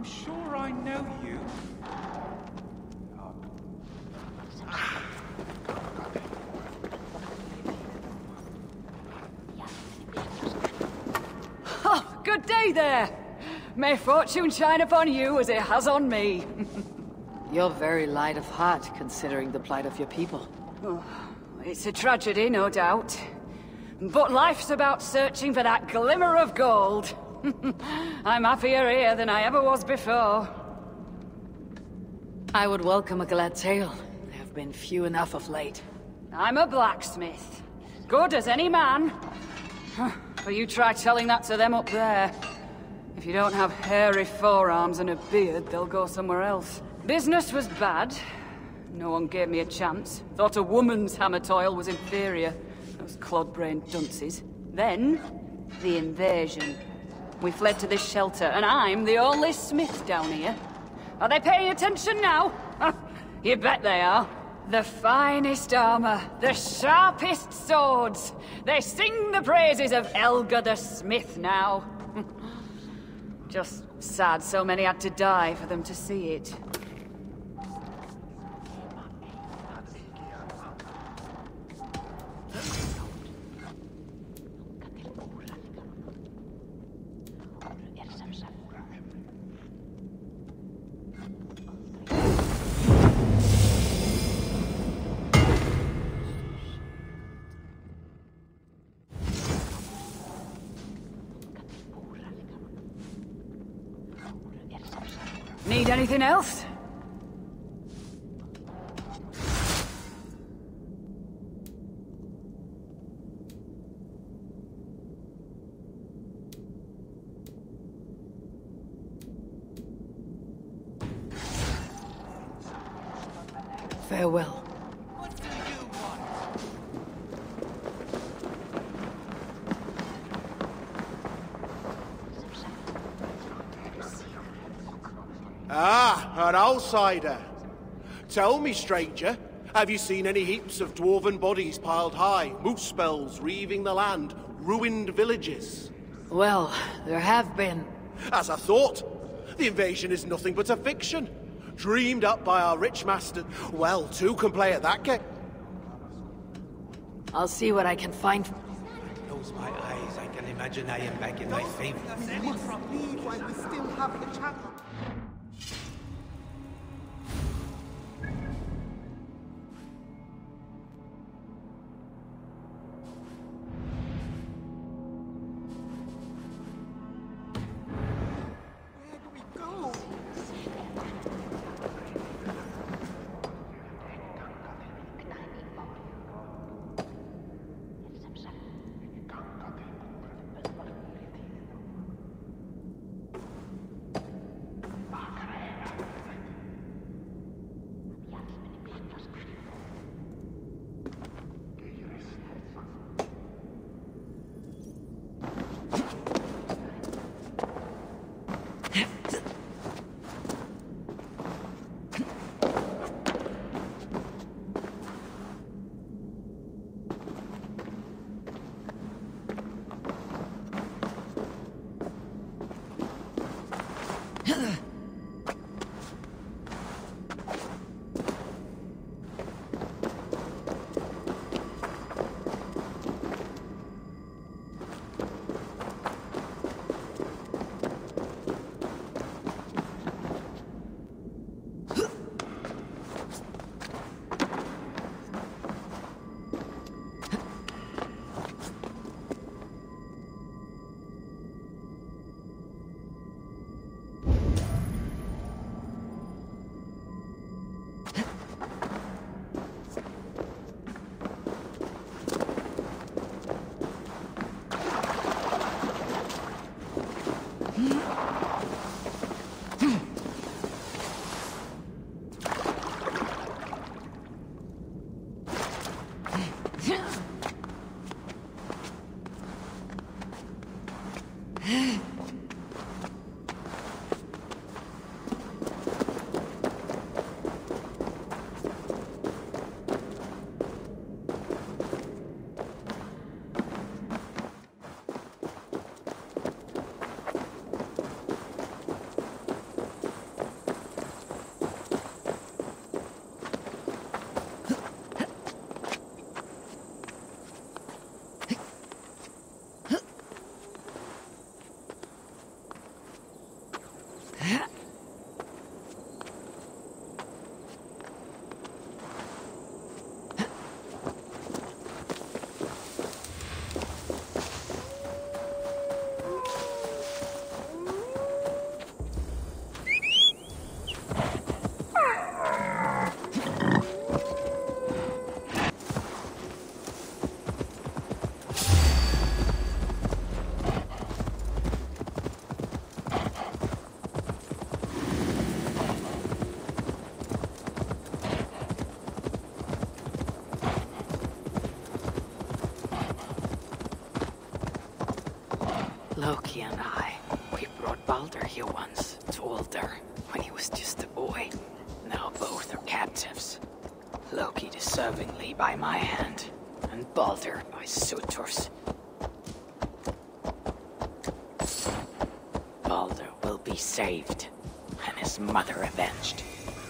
I'm sure I know you. Oh, good day there. May fortune shine upon you as it has on me. You're very light of heart, considering the plight of your people. Oh, it's a tragedy, no doubt. But life's about searching for that glimmer of gold. I'm happier here than I ever was before. I would welcome a glad tale. There have been few enough of late. I'm a blacksmith. Good as any man. But you try telling that to them up there. If you don't have hairy forearms and a beard, they'll go somewhere else. Business was bad. No one gave me a chance. Thought a woman's hammer toil was inferior. Those clod-brained dunces. Then, the invasion. We fled to this shelter, and I'm the only smith down here. Are they paying attention now? You bet they are. The finest armor, the sharpest swords. They sing the praises of Elga the Smith now. Just sad so many had to die for them to see it. Need anything else? Farewell. Ah, an outsider. Tell me, stranger, have you seen any heaps of dwarven bodies piled high, moose spells reaving the land, ruined villages? Well, there have been. As I thought, the invasion is nothing but a fiction, dreamed up by our rich master. Well, two can play at that game. I'll see what I can find. Close my eyes, I can imagine I am back in my favorite. We must leave while we still have the chance. Loki and I, we brought Baldur here once to Alder when he was just a boy. Now both are captives. Loki deservingly by my hand, and Baldur by Surtur's. Baldur will be saved, and his mother avenged.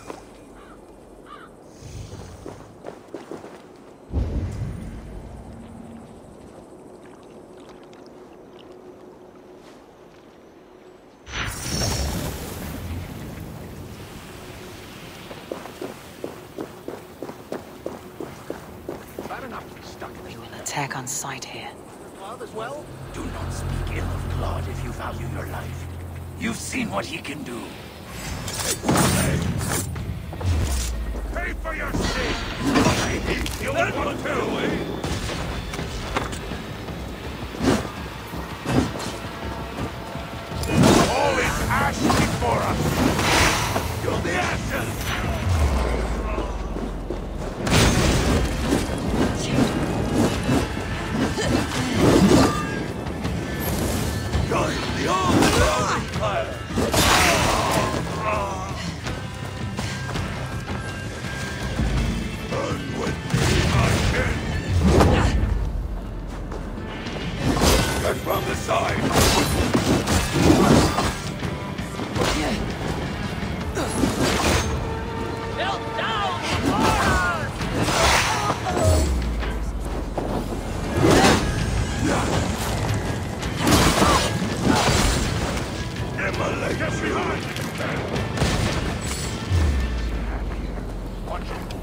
We will attack on sight here. As well? Do not speak ill of Claude if you value your life. You've seen what he can do. Pay for your sin! You want one too, All is ash before us! You'll be ashes! From the side! Built down! Get behind! Watch it.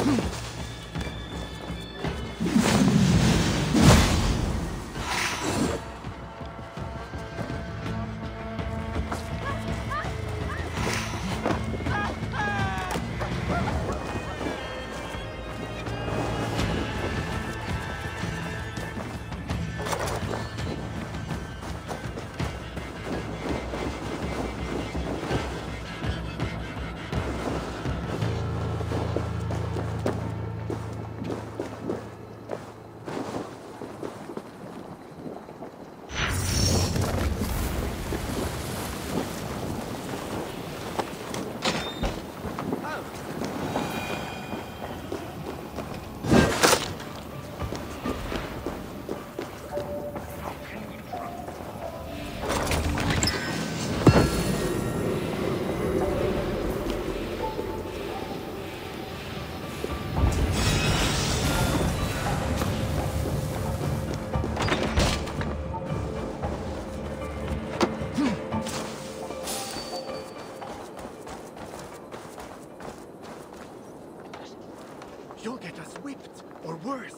You'll get us whipped, or worse.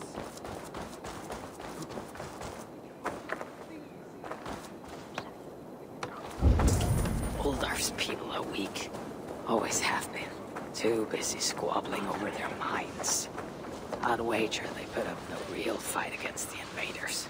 Uldar's people are weak. Always have been. Too busy squabbling over their minds. I'd wager they put up no real fight against the invaders.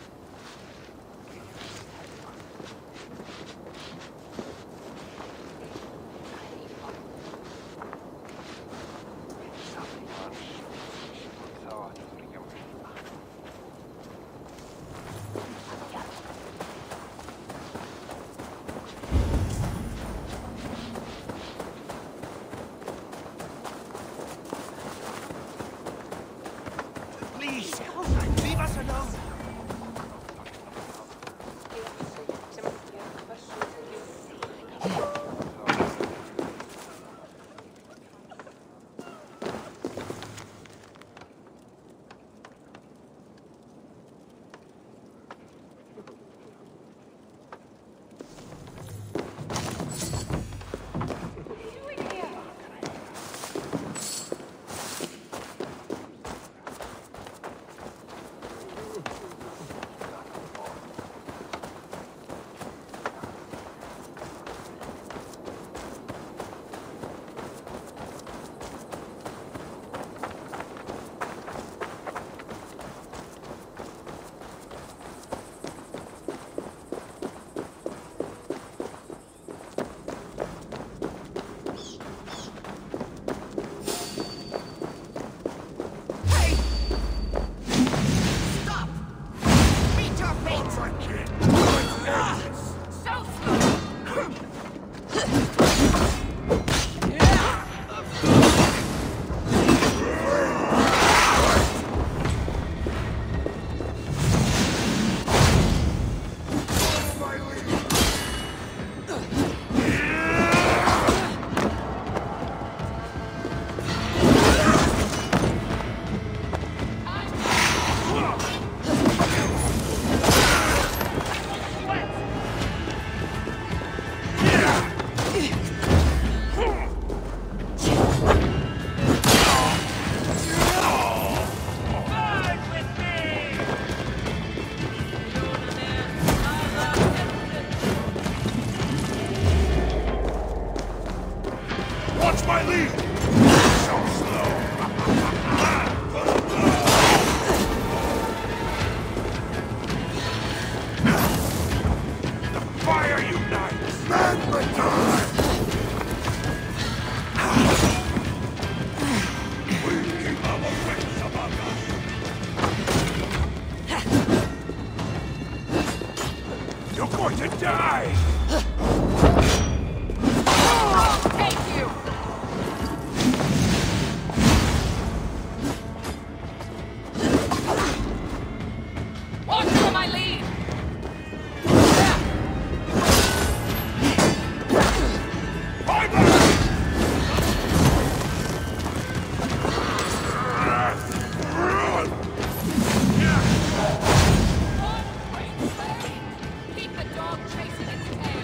Please, leave us alone. Watch my lead! So slow! The fire unites! Magma We keep our wits above us! You're going to die! Keep the dog chasing its tail.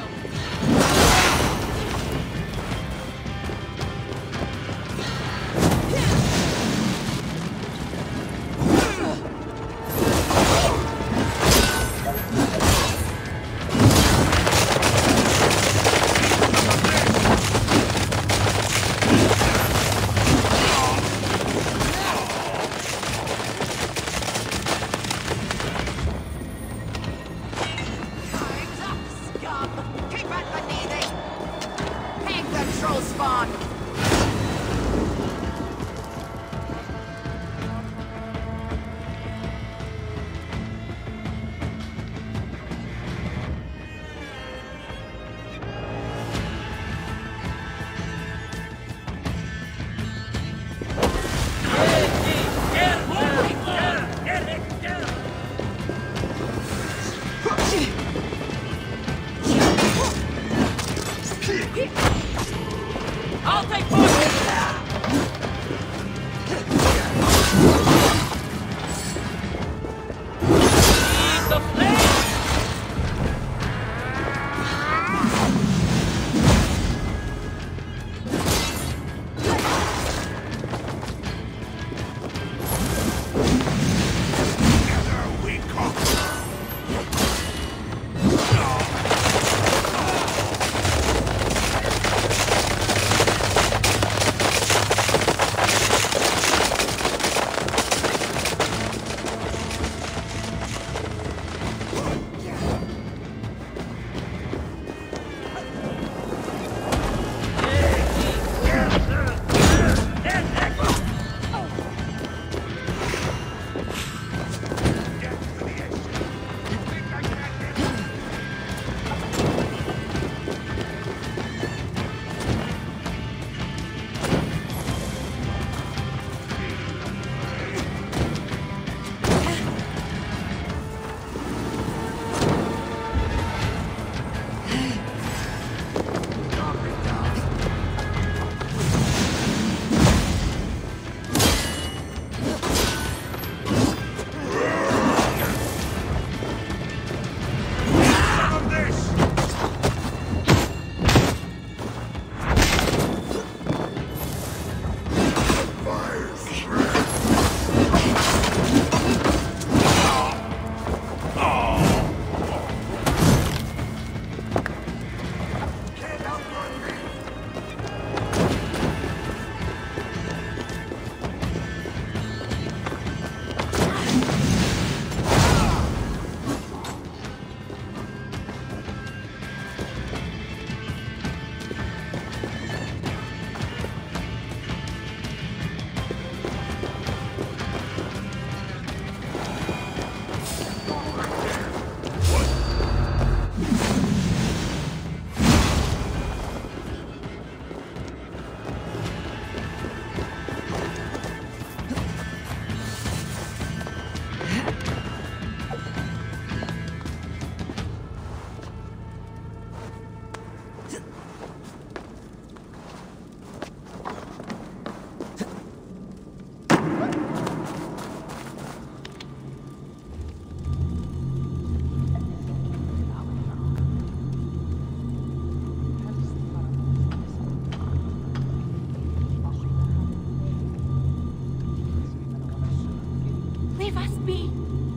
Leave us be.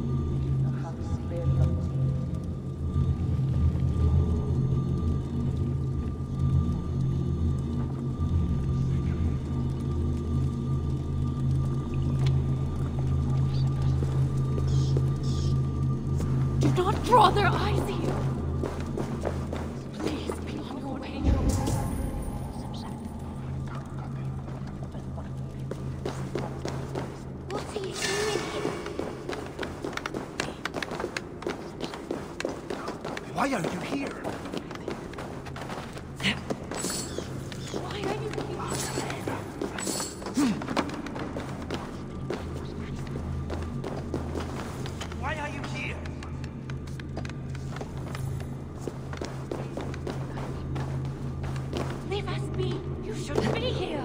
Do not draw their eyes here. Please be on your way. What's he doing here? Why are you here? Why are you here? Why are you here? Leave us be. You shouldn't be here.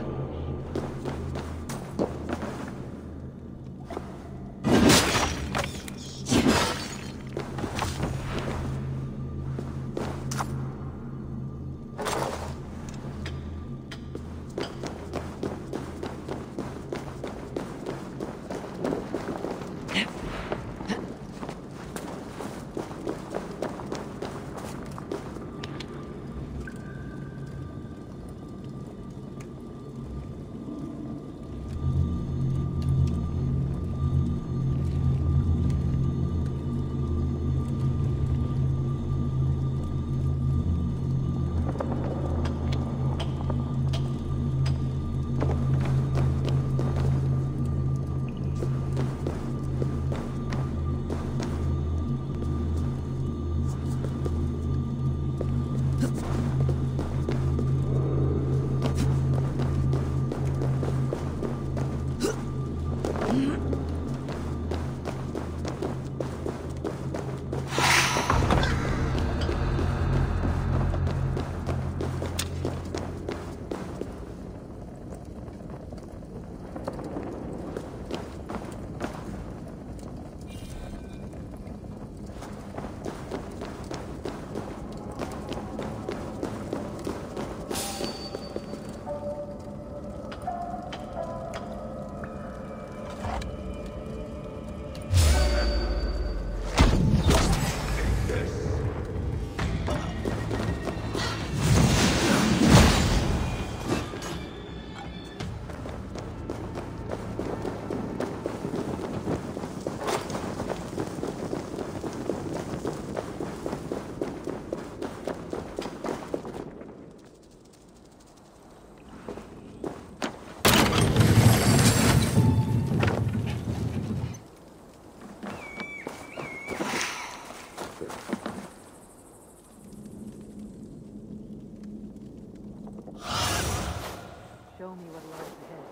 Show me what lies ahead.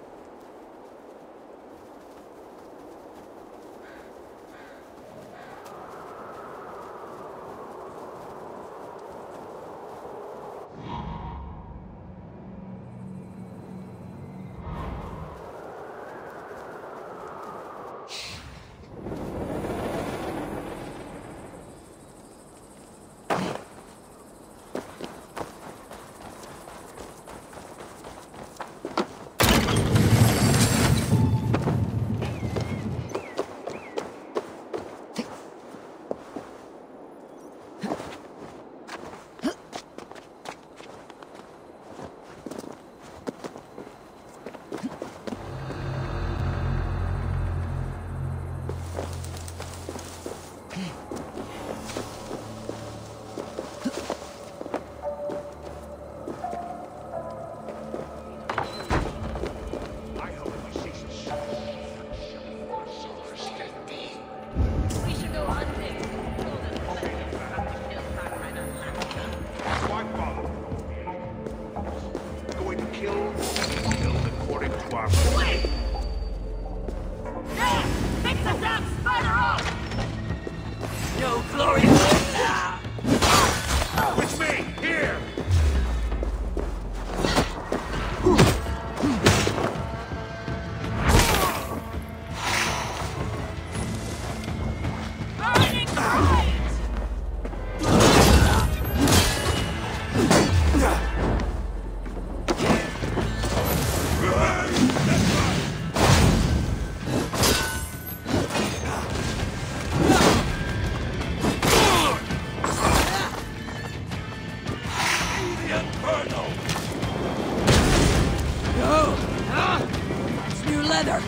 leather!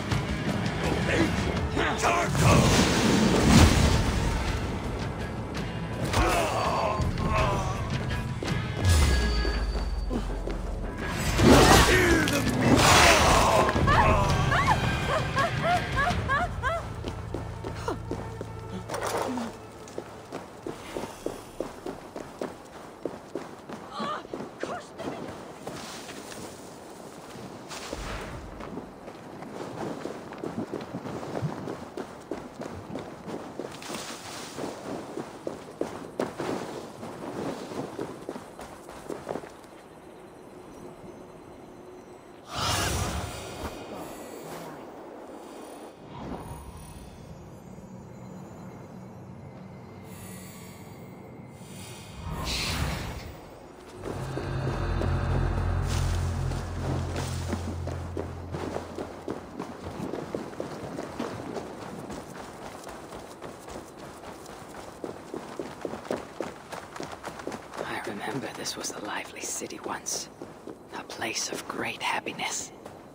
Remember, this was a lively city once. A place of great happiness.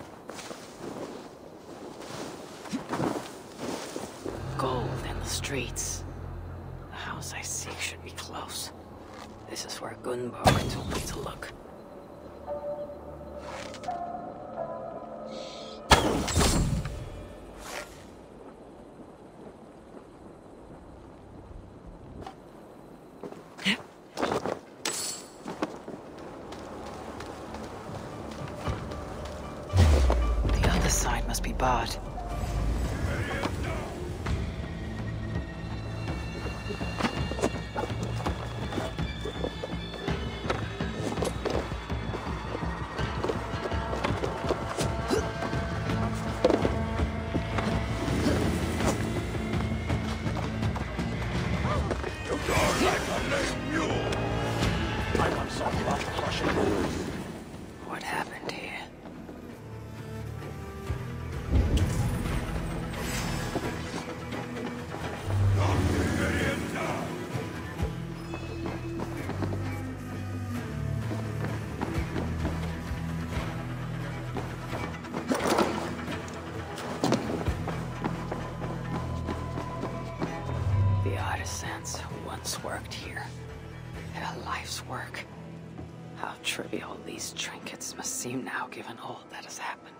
Gold in the streets. The house I seek should be close. This is where Gunborg told me to look. Must be barred. What happened here? The artisans who once worked here. Their life's work. How trivial these trinkets must seem now, given all that has happened.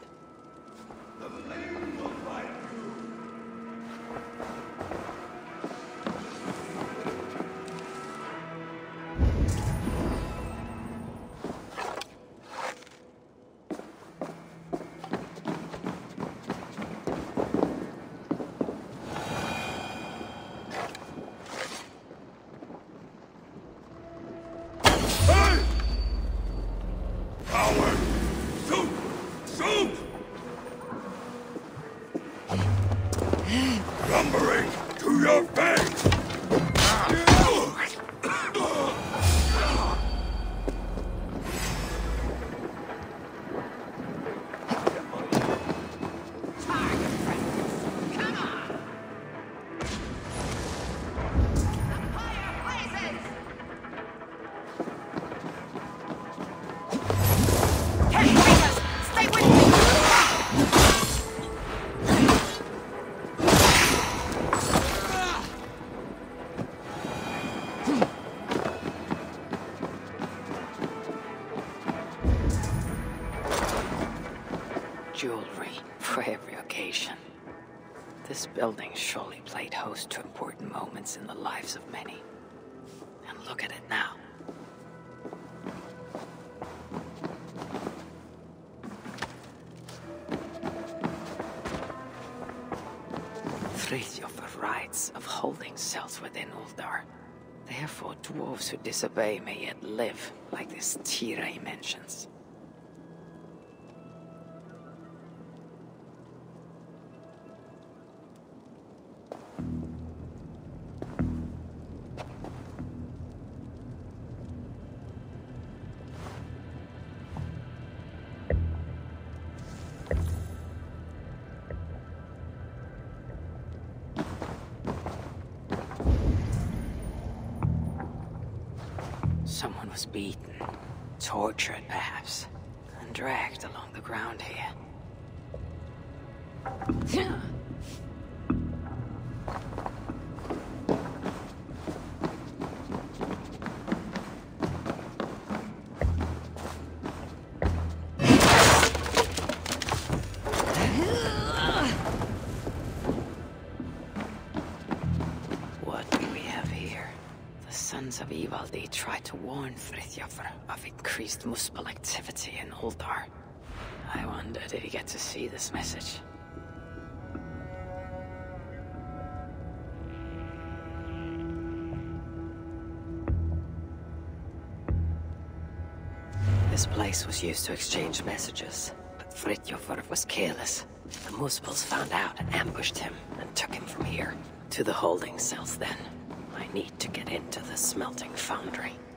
Lumbering to your face! Jewelry for every occasion. This building surely played host to important moments in the lives of many. And look at it now. Frithjof writes of holding cells within Uldar. Therefore, dwarves who disobey may yet live, like this Tira he mentions. Someone was beaten, tortured perhaps, and dragged along the ground here. What do we have here? The Sons of Ivaldi tried to warn Frithjofr of increased Muspel activity in Uldar. I wonder, did he get to see this message? This place was used to exchange messages, but Frithjofr was careless. The Muspels found out, ambushed him, and took him from here. To the holding cells then. I need to get into the smelting foundry.